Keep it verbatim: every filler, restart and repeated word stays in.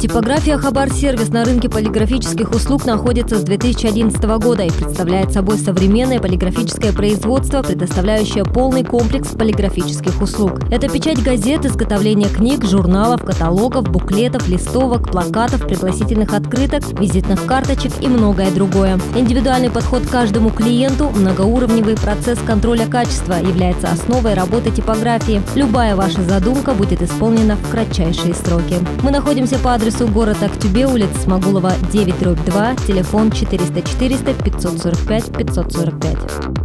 Типография «Хабар-сервис» на рынке полиграфических услуг находится с две тысячи одиннадцатого года и представляет собой современное полиграфическое производство, предоставляющее полный комплекс полиграфических услуг. Это печать газет, изготовление книг, журналов, каталогов, буклетов, листовок, плакатов, пригласительных открыток, визитных карточек и многое другое. Индивидуальный подход к каждому клиенту, многоуровневый процесс контроля качества является основой работы типографии. Любая ваша задумка будет исполнена в кратчайшие сроки. Мы находимся по адресу город Актюбе, улица Смагулова, девять, дробь два, телефон четыреста четыреста пятьсот сорок пять пятьсот сорок пять.